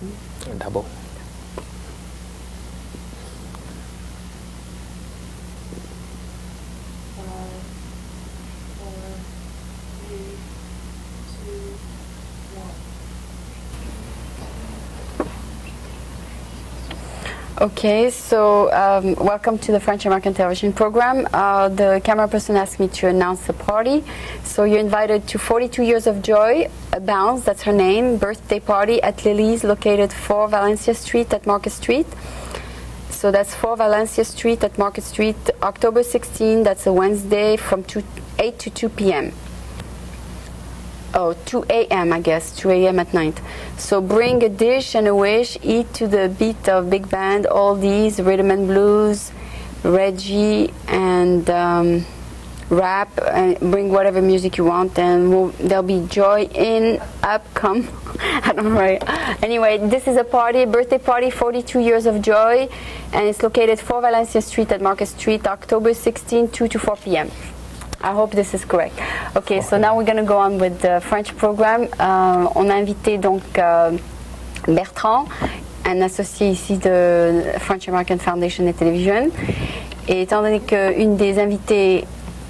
Double. Okay, so welcome to the French American television program. The camera person asked me to announce the party. So you're invited to 42 Years of Joy, Bounce, that's her name, birthday party at Lily's, located 4 Valencia Street at Market Street. So that's 4 Valencia Street at Market Street, October 16, that's a Wednesday, from 8 to 2 p.m. Oh, 2 a.m. I guess, 2 a.m. at night. So bring a dish and a wish, eat to the beat of big band, all these, rhythm and blues, Reggie, and rap, and bring whatever music you want, and there'll be joy in, up, come. I don't know, right? Anyway, this is a party, birthday party, 42 Years of Joy, and it's located 4 Valencia Street at Market Street, October 16, 2 to 4 p.m. I hope this is correct. Okay, so now we're going to go on with the French program. On a invité donc Bertrand, un associé ici de French American Foundation et Television. Et étant donné qu'une des invitées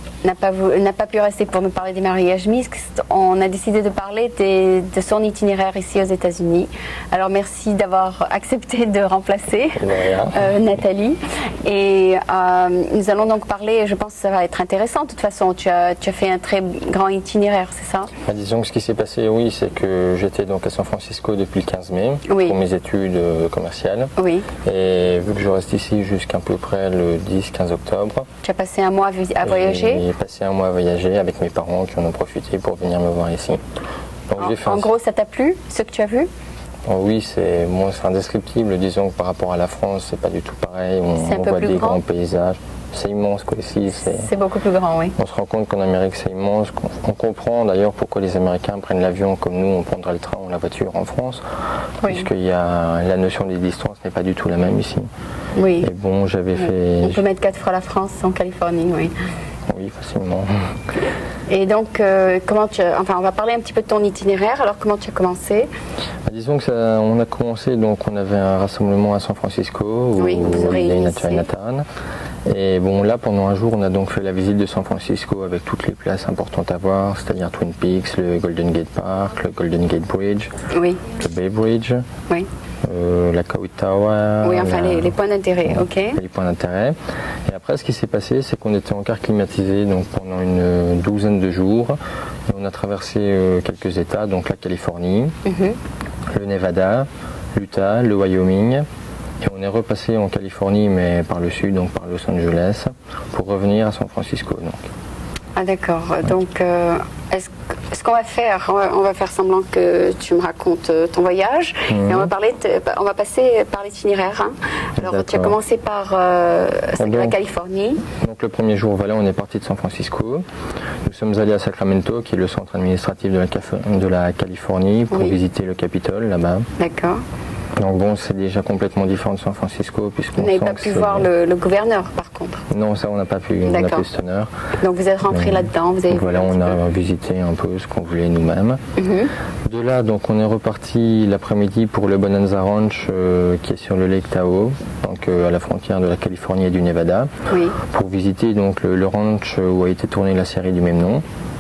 n'a pas pu rester pour nous parler des mariages mixtes, on a décidé de parler de son itinéraire ici aux États-Unis. Alors merci d'avoir accepté de remplacer Nathalie. Et nous allons donc parler, je pense que ça va être intéressant. De toute façon, tu as fait un très grand itinéraire, c'est ça? Disons que ce qui s'est passé, oui, c'est que j'étais donc à San Francisco depuis le 15 mai pour mes études commerciales. Oui. Et vu que je reste ici jusqu'à peu près le 10-15 octobre. Tu as passé un mois à voyager? J'ai passé un mois à voyager avec mes parents qui en ont profité pour venir me voir ici. Donc, en gros, ça t'a plu, ce que tu as vu? Oui, c'est indescriptible. Disons que par rapport à la France, c'est pas du tout pareil. On voit des grands paysages. C'est immense quoi ici. C'est beaucoup plus grand, oui. On se rend compte qu'en Amérique c'est immense. On comprend d'ailleurs pourquoi les Américains prennent l'avion comme nous, on prendra le train ou la voiture en France. Oui. Puisqu'il y a la notion des distances n'est pas du tout la même ici. Oui. Et bon, j'avais fait. On peut mettre 4 fois la France en Californie, oui. Oui, facilement. Et donc, on va parler un petit peu de ton itinéraire. Alors, comment tu as commencé? Disons que on a commencé, donc on avait un rassemblement à San Francisco où il y a une Chinatown. Et bon, là, pendant un jour, on a donc fait la visite de San Francisco avec toutes les places importantes à voir, c'est-à-dire Twin Peaks, le Golden Gate Park, le Golden Gate Bridge, oui. le Bay Bridge, oui. La Cowie Tower. Oui, enfin les points d'intérêt, ok. Les points d'intérêt. Et après, ce qui s'est passé, c'est qu'on était en car climatisé donc pendant une douzaine de jours. Et on a traversé quelques États, donc la Californie, le Nevada, l'Utah, le Wyoming. Et on est repassé en Californie, mais par le sud, donc par Los Angeles, pour revenir à San Francisco. Donc. Ah d'accord. Donc, ce qu'on va faire, on va faire semblant que tu me racontes ton voyage, et on va passer par l'itinéraire. Hein. Alors, tu as commencé par la Californie. Donc le premier jour, voilà, on est parti de San Francisco. Nous sommes allés à Sacramento, qui est le centre administratif de la Californie, pour visiter le Capitole là-bas. D'accord. Donc bon, c'est déjà complètement différent de San Francisco. Vous n'avez pas pu voir le gouverneur, par contre? Non, ça on n'a pas pu, on n'a plus cet honneur. Donc vous êtes rentré là-dedans, vous avez voilà, on a visité un peu ce qu'on voulait nous-mêmes. De là, donc on est reparti l'après-midi pour le Bonanza Ranch, qui est sur le Lake Tahoe, donc à la frontière de la Californie et du Nevada, pour visiter donc le ranch où a été tournée la série du même nom.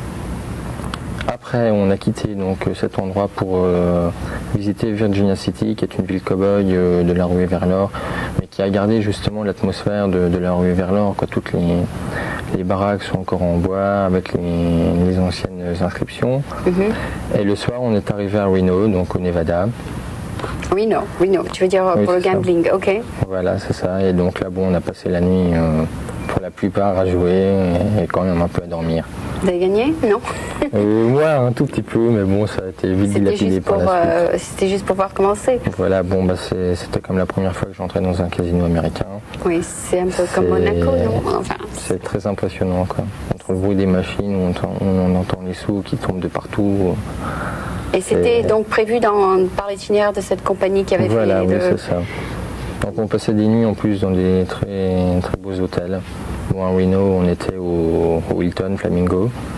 Après, on a quitté donc cet endroit pour visiter Virginia City, qui est une ville cow-boy de la ruée vers l'or, mais qui a gardé justement l'atmosphère de la ruée vers l'or. Toutes les baraques sont encore en bois avec les anciennes inscriptions. Et le soir, on est arrivé à Reno, donc au Nevada. Reno, tu veux dire pour le gambling, ok. Voilà, c'est ça. Et donc là, bon, on a passé la nuit pour la plupart à jouer et quand même un peu à dormir. Vous avez gagné? Non. Ouais, un tout petit peu, mais bon, ça a été vite dilapidé par la suite. C'était juste pour voir comment c'est. Voilà, bon, c'était comme la première fois que j'entrais dans un casino américain. Oui, c'est un peu comme Monaco, non? Enfin, c'est très impressionnant, quoi. Entre le bruit des machines, on entend les sous qui tombent de partout. Et c'était donc prévu par l'itinéraire de cette compagnie qui avait fait oui, c'est ça. Donc on passait des nuits en plus dans des très, très beaux hôtels. Bon, à Reno, on était au Hilton Flamingo.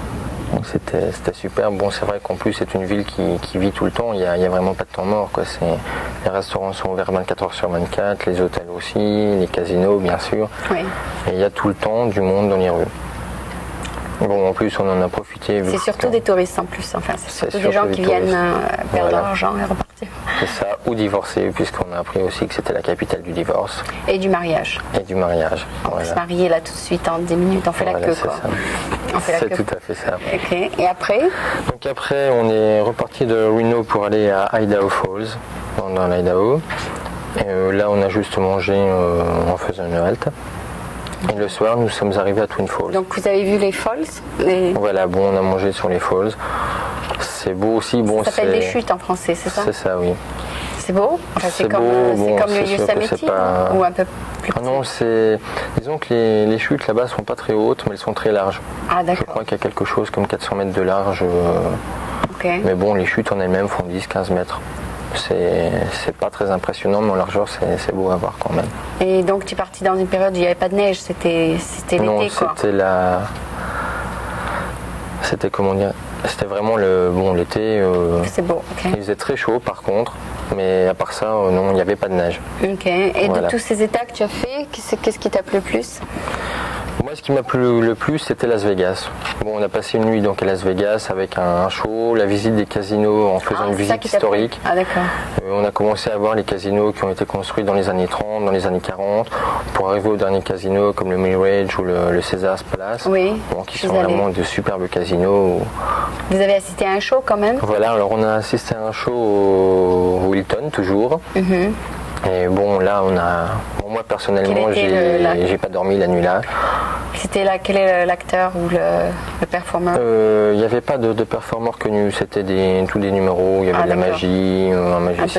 Donc c'était super. Bon, c'est vrai qu'en plus c'est une ville qui vit tout le temps, il y a vraiment pas de temps mort, quoi. Les restaurants sont ouverts 24 heures sur 24, les hôtels aussi, les casinos bien sûr. Oui. Et il y a tout le temps du monde dans les rues. Bon, en plus on en a profité. C'est surtout des touristes en plus, enfin, c'est surtout des gens qui viennent perdre leur argent et repartir. C'est ça, ou divorcer, puisqu'on a appris aussi que c'était la capitale du divorce. Et du mariage. Et du mariage. On peut se marier là tout de suite en 10 minutes, on fait la queue quoi. C'est tout à fait ça. Ok, et après? Donc après on est reparti de Reno pour aller à Idaho Falls, dans l'Idaho. Et là on a juste mangé en faisant une halte. Et le soir, nous sommes arrivés à Twin Falls. Donc vous avez vu les falls Voilà, bon, on a mangé sur les falls. C'est beau aussi. Bon, ça s'appelle des chutes en français, c'est ça? C'est ça, oui. C'est beau? Enfin, c'est comme, bon, comme le Yosemite pas... ou un peu plus petit? Non, disons que les chutes là-bas sont pas très hautes, mais elles sont très larges. Ah d'accord. Je crois qu'il y a quelque chose comme 400 mètres de large. Okay. Mais bon, les chutes en elles-mêmes font 10-15 mètres. C'est pas très impressionnant, mais en largeur, c'est beau à voir quand même. Et donc tu es parti dans une période où il n'y avait pas de neige, c'était l'été quoi? Non, c'était comment dire? C'était vraiment l'été. C'est beau, ok. Il faisait très chaud par contre, mais à part ça, non, il n'y avait pas de neige. Ok, et voilà. De tous ces états que tu as fait, qu'est-ce qui t'a plu le plus? Moi, ce qui m'a plu le plus, c'était Las Vegas. Bon, on a passé une nuit donc à Las Vegas avec un show, la visite des casinos en faisant une visite historique. Ah d'accord. On a commencé à voir les casinos qui ont été construits dans les années 30, dans les années 40, pour arriver aux derniers casinos comme le Mirage ou le Caesars Palace, oui, qui sont vraiment de superbes casinos. Vous avez assisté à un show quand même? Voilà, alors on a assisté à un show au Hilton toujours. Et bon, là, moi personnellement, j'ai pas dormi la nuit là. C'était là, quel est l'acteur ou le performeur? Il n'y avait pas de performeur connu, c'était tous des numéros. Il y avait de la magie, un magicien,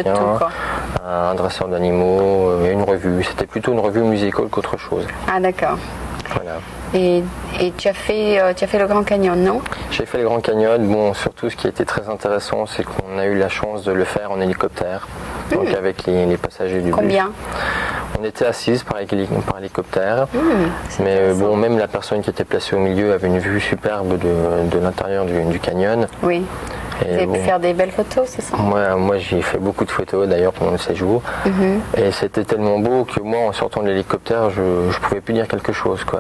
un dresseur d'animaux, une revue. C'était plutôt une revue musicale qu'autre chose. Ah d'accord. Voilà. Et tu as fait le Grand Canyon, non? J'ai fait le Grand Canyon. Bon, surtout ce qui a été très intéressant, c'est qu'on a eu la chance de le faire en hélicoptère, donc avec les passagers du bus. Combien? On était assises par hélicoptère, mais bon, même la personne qui était placée au milieu avait une vue superbe de l'intérieur du canyon. Oui. Vous avez pu faire des belles photos, c'est ça? Moi j'ai fait beaucoup de photos d'ailleurs pendant le séjour. Et c'était tellement beau que moi, en sortant de l'hélicoptère, je ne pouvais plus dire quelque chose, quoi.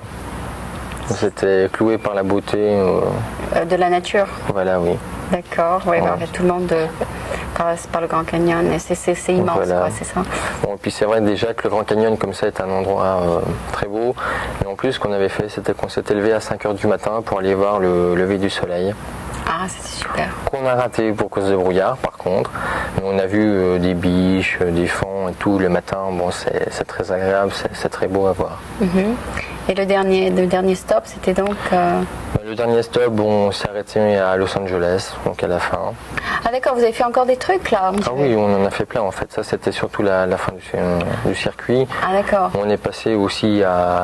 C'était cloué par la beauté. De la nature? Voilà, oui. D'accord, oui, tout le monde passe par le Grand Canyon, et c'est immense, voilà. C'est ça. Bon, et puis c'est vrai déjà que le Grand Canyon comme ça est un endroit très beau. Et en plus, ce qu'on avait fait, c'était qu'on s'était levé à 5 h du matin pour aller voir le lever du soleil. Ah, c'était super. Qu'on a raté pour cause de brouillard, par contre. Mais on a vu des biches, des fans et tout le matin. Bon, c'est très agréable, c'est très beau à voir. Et le dernier stop, c'était donc Le dernier stop, bon, on s'est arrêté à Los Angeles, donc à la fin. Ah d'accord, vous avez fait encore des trucs là? Ah oui, on en a fait plein en fait. Ça, c'était surtout la fin du circuit. Ah d'accord. On est passé aussi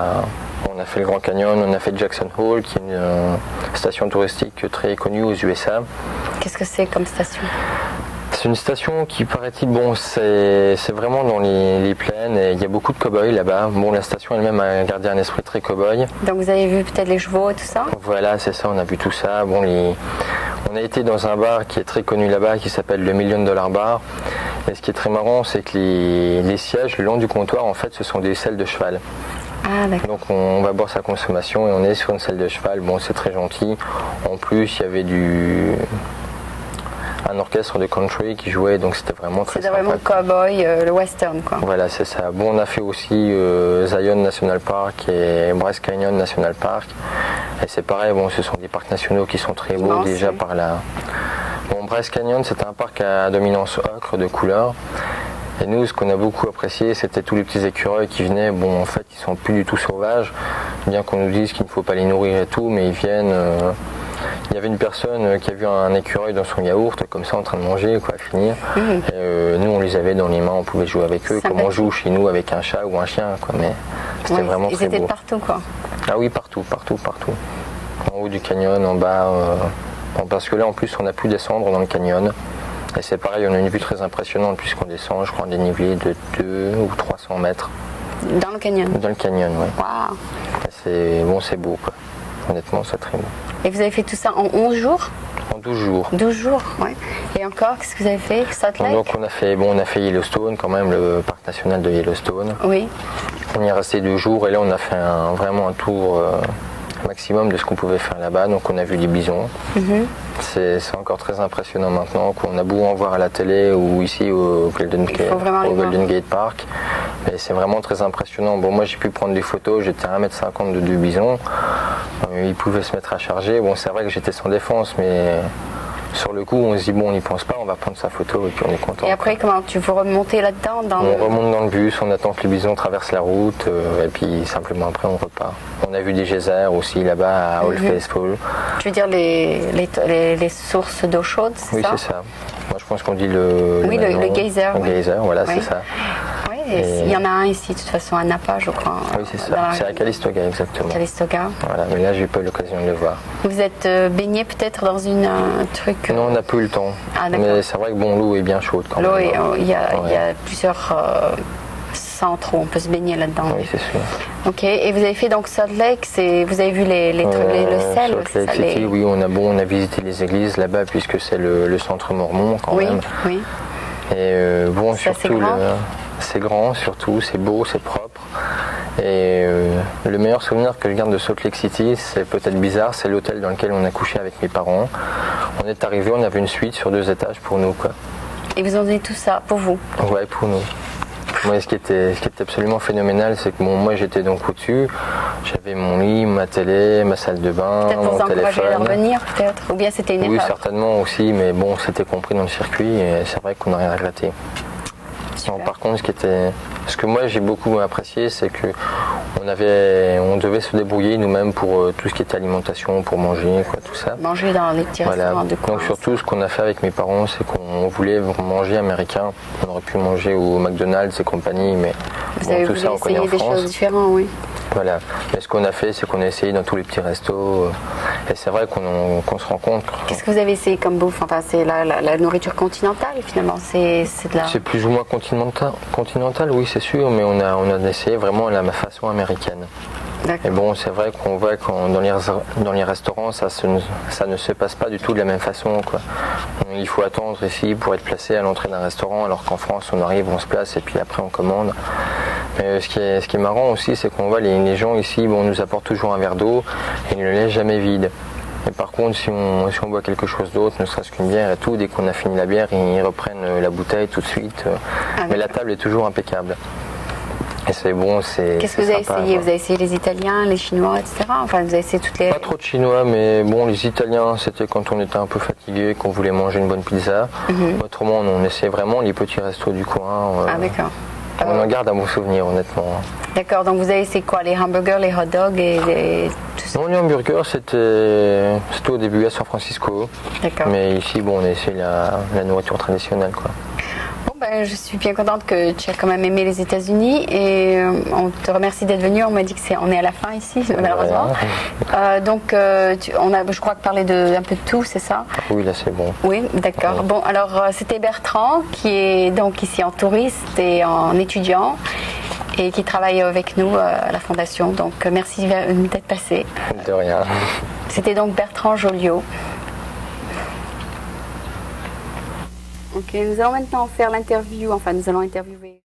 on a fait le Grand Canyon, on a fait Jackson Hole, qui est une station touristique très connue aux USA. Qu'est-ce que c'est comme station? C'est une station qui, paraît-il, bon, c'est vraiment dans les plaines et il y a beaucoup de cow-boys là-bas. Bon, la station elle-même a gardé un esprit très cow-boy. Donc vous avez vu peut-être les chevaux et tout ça? Voilà, c'est ça, on a vu tout ça. Bon, on a été dans un bar qui est très connu là-bas, qui s'appelle le $1 Million Bar. Et ce qui est très marrant, c'est que les sièges le long du comptoir, en fait, ce sont des selles de cheval. Ah, d'accord. Donc on va boire sa consommation et on est sur une selle de cheval. Bon, c'est très gentil. En plus, il y avait un orchestre de country qui jouait, donc c'était vraiment très sympa. C'était vraiment cowboy, le western, quoi. Voilà, c'est ça. Bon, on a fait aussi Zion National Park et Bryce Canyon National Park. Et c'est pareil, bon, ce sont des parcs nationaux qui sont très beaux déjà par là. Bon, Bryce Canyon, c'était un parc à dominance ocre de couleur. Et nous, ce qu'on a beaucoup apprécié, c'était tous les petits écureuils qui venaient. Bon, en fait, ils sont plus du tout sauvages, bien qu'on nous dise qu'il ne faut pas les nourrir et tout, mais ils viennent. Il y avait une personne qui a vu un écureuil dans son yaourt, comme ça, en train de manger, quoi, à finir. Et nous, on les avait dans les mains, on pouvait jouer avec eux, comme on joue chez nous avec un chat ou un chien, quoi. Mais c'était vraiment très beau. Ils étaient partout, quoi. Ah oui, partout. En haut du canyon, en bas. Parce que là, en plus, on a pu descendre dans le canyon. Et c'est pareil, on a une vue très impressionnante puisqu'on descend, je crois, un dénivelé de 200 ou 300 mètres. Dans le canyon? Dans le canyon, oui. Waouh! C'est beau, quoi. Honnêtement, c'est très beau. Et vous avez fait tout ça en 11 jours? En 12 jours. 12 jours, oui. Et encore, qu'est-ce que vous avez fait? Salt Lake? Donc on a fait Yellowstone quand même, le parc national de Yellowstone. Oui. On y est resté 2 jours et là on a fait vraiment un tour maximum de ce qu'on pouvait faire là-bas. Donc on a vu les bisons. C'est encore très impressionnant maintenant, qu'on a beau en voir à la télé ou ici au Golden Gate Park. Mais c'est vraiment très impressionnant. Bon, moi j'ai pu prendre des photos, j'étais à 1,50 m de 2 bisons. Ils pouvaient se mettre à charger. Bon, c'est vrai que j'étais sans défense, mais sur le coup, on se dit bon, on n'y pense pas, on va prendre sa photo et puis on est content. Et après, comment tu veux remonter là-dedans? On remonte dans le bus, on attend que les bisons traversent la route et puis simplement après on repart. On a vu des geysers aussi là-bas à Old Faithful. Tu veux dire les sources d'eau chaude, c'est ça? Oui, c'est ça. Moi je pense qu'on dit le geyser. Le geyser, voilà, oui. C'est ça. Oui, il y en a un ici, de toute façon, à Napa, je crois. Oui, c'est ça. C'est à Calistoga, exactement. Calistoga. Voilà, mais là j'ai pas eu l'occasion de le voir. Vous êtes baigné peut-être dans un truc... Non, on n'a pas eu le temps. Ah, mais c'est vrai que bon, l'eau est bien chaude quand même. L'eau, il y a plusieurs centres où on peut se baigner là-dedans. Oui, c'est sûr. Ok, et vous avez fait donc Salt Lake, vous avez vu le sel? Salt Lake City, oui, on a visité les églises là-bas puisque c'est le centre mormon quand même. Oui. Et bon, ça, surtout, c'est grand, surtout, c'est beau, c'est propre. Et le meilleur souvenir que je garde de Salt Lake City, c'est peut-être bizarre, c'est l'hôtel dans lequel on a couché avec mes parents. On est arrivé, on avait une suite sur 2 étages pour nous, quoi. Et vous en avez tout ça pour vous? Ouais, pour nous. Moi, ce qui était absolument phénoménal, c'est que moi j'étais donc au-dessus, j'avais mon lit, ma télé, ma salle de bain, mon téléphone. Peut-être vous encourager à revenir, peut-être? Ou bien c'était une erreur? Oui, certainement aussi, mais bon, c'était compris dans le circuit et c'est vrai qu'on n'a rien regretté. Non, par contre, ce que moi j'ai beaucoup apprécié, c'est que on devait se débrouiller nous-mêmes pour tout ce qui était alimentation, pour manger, quoi, tout ça. Manger dans les petits restaurants de coin. Donc surtout, ce qu'on a fait avec mes parents, c'est qu'on voulait manger américain. On aurait pu manger au McDonald's et compagnie, mais tout ça on connaît en France. Des choses différentes, oui. Voilà. Mais ce qu'on a fait, c'est qu'on a essayé dans tous les petits restos. Et c'est vrai qu'on se rend compte. Qu'est-ce que vous avez essayé comme bouffe? Enfin, c'est la nourriture continentale, finalement. C'est plus ou moins continental, oui, c'est sûr, mais on a essayé vraiment la façon américaine. Et bon, c'est vrai qu'on voit que dans les restaurants, ça ne se passe pas du tout de la même façon, quoi. Il faut attendre ici pour être placé à l'entrée d'un restaurant, alors qu'en France, on arrive, on se place et puis après on commande. Mais ce qui est marrant aussi, c'est qu'on voit les gens ici, on nous apporte toujours un verre d'eau et ils ne le laissent jamais vide. Et par contre, si on boit quelque chose d'autre, ne serait-ce qu'une bière et tout, dès qu'on a fini la bière, ils reprennent la bouteille tout de suite. Mais la table est toujours impeccable. Et c'est bon, c'est. Qu'est-ce que vous avez essayé? Vous avez essayé les Italiens, les Chinois, etc. Enfin, vous avez essayé toutes les. Pas trop de Chinois, mais bon, les Italiens, c'était quand on était un peu fatigué, qu'on voulait manger une bonne pizza. Autrement, on essayait vraiment les petits restos du coin. Ah, d'accord. On en garde un bon souvenir, honnêtement. D'accord, donc vous avez essayé quoi? Les hamburgers, les hot dogs et tout ça? Non, les hamburgers, c'était au début à San Francisco. D'accord. Mais ici, bon, on a essayé la nourriture traditionnelle, quoi. Bon, ben, je suis bien contente que tu as quand même aimé les États-Unis et on te remercie d'être venu. On m'a dit qu'on est à la fin ici, malheureusement. Donc, on a, je crois, parlé un peu de tout, c'est ça? Oui, là, c'est bon. Oui, d'accord. Ouais. Bon, alors, c'était Bertrand qui est donc ici en touriste et en étudiant et qui travaille avec nous à la Fondation. Donc, merci d'être passé. De rien. C'était donc Bertrand Joliot. Ok, nous allons maintenant faire l'interview, enfin nous allons interviewer